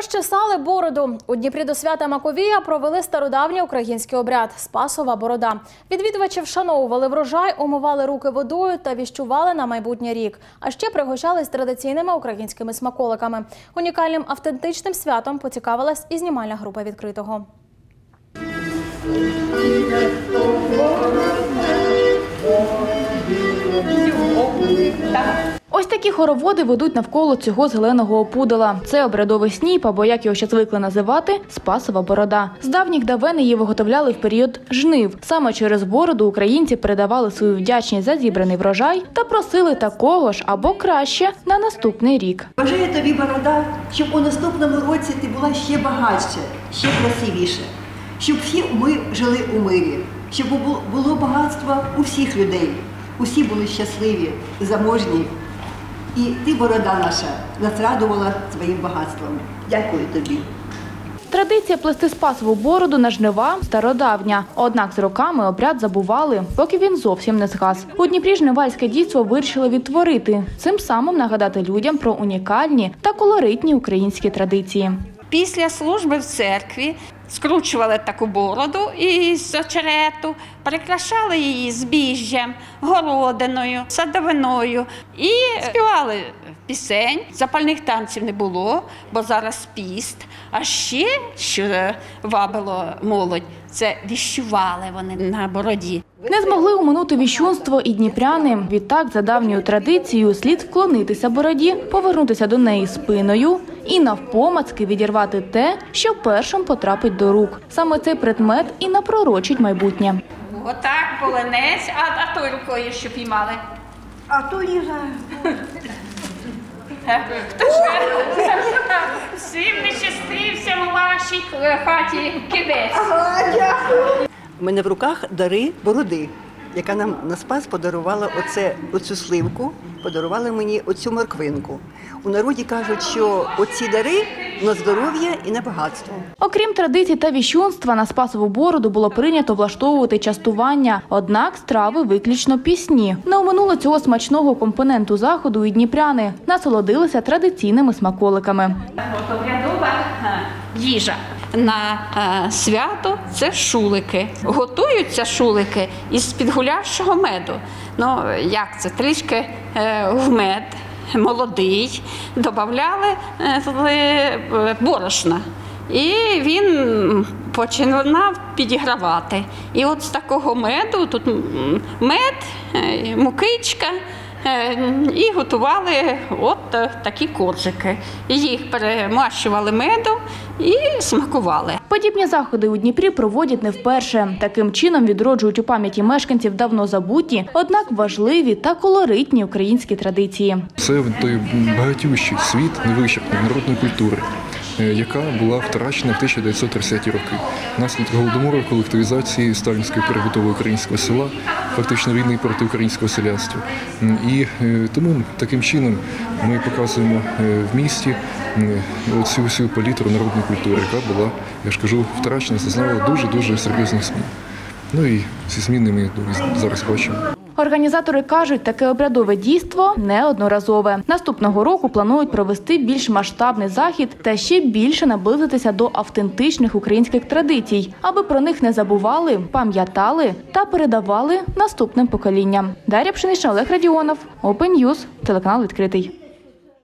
Розчесали бороду. У Дніпрі до свята Маковія провели стародавній український обряд – Спасова борода. Відвідувачі вшановували врожай, умивали руки водою та віщували на майбутній рік. А ще пригощались традиційними українськими смаколиками. Унікальним автентичним святом поцікавилась і знімальна група «Відкритого». Ось такі хороводи ведуть навколо цього зеленого опудала. Це обрядовий сніп, або, як його ще звикли називати, Спасова борода. З давніх давен її виготовляли в період жнив. Саме через бороду українці передавали свою вдячність за зібраний врожай та просили такого ж або краще на наступний рік. Бажаю тобі, борода, щоб у наступному році ти була ще багатша, ще красивіша. Щоб всі ми жили у мирі, щоб було багатство у всіх людей. Усі були щасливі, заможні. І ти, борода наша, нас радувала своїм багатством. Дякую тобі. Традиція плести спасову бороду на жнива стародавня. Однак з роками обряд забували, поки він зовсім не згас. У Дніпрі жнивальське дійство вирішило відтворити, цим самим нагадати людям про унікальні та колоритні українські традиції. Після служби в церкві скручували таку бороду із очерету, прикрашали її збіжжям, городиною, садовиною і співали пісень. Запальних танців не було, бо зараз піст. А ще, що вабило молодь, це віщували вони на бороді. Не змогли оминути віщунство і дніпряни. Відтак, за давньою традицією, слід вклонитися бороді, повернутися до неї спиною і навпомацки відірвати те, що першим потрапить до рук. Саме цей предмет і напророчить майбутнє. Отак, поленець, а той рукою що піймали? А то не знаю. Хто ж всім не щастився у вашій хаті кидець. У мене в руках дари бороди, яка нам на Спас подарувала оцю сливку, подарувала мені оцю морквинку. У народі кажуть, що оці дари на здоров'я і на багатство. Окрім традицій та віщунства, на Спасову бороду було прийнято влаштовувати частування. Однак страви виключно пісні. Не оминули цього смачного компоненту заходу і дніпряни. Насолодилися традиційними смаколиками. Обрядова їжа на свято – це шулики. Готуються шулики із підгулявшого меду. Ну, як це? Трішки в мед молодий, додавали борошна. І він починав підігравати. І от з такого меду, тут мед, мукичка, і готували от такі коржики. Їх перемащували медом і смакували. Подібні заходи у Дніпрі проводять не вперше. Таким чином відроджують у пам'яті мешканців давно забуті, однак важливі та колоритні українські традиції. Це той багатющий світ невичерпної народної культури, яка була втрачена в 1930-ті роки. Внаслідок голодомору, колективізації, сталінської перебудови українського села, фактично війни проти українського селянства. І тому таким чином ми показуємо в місті цю всю палітру народної культури, яка була, я ж кажу, втрачена, зазнала дуже-дуже серйозних змін. Ну і ці зміни ми зараз бачимо. Організатори кажуть, таке обрядове дійство неодноразове. Наступного року планують провести більш масштабний захід та ще більше наблизитися до автентичних українських традицій, аби про них не забували, пам'ятали та передавали наступним поколінням. Дар'я Пшенична, Олег Радіонов, Open News, телеканал «Відкритий».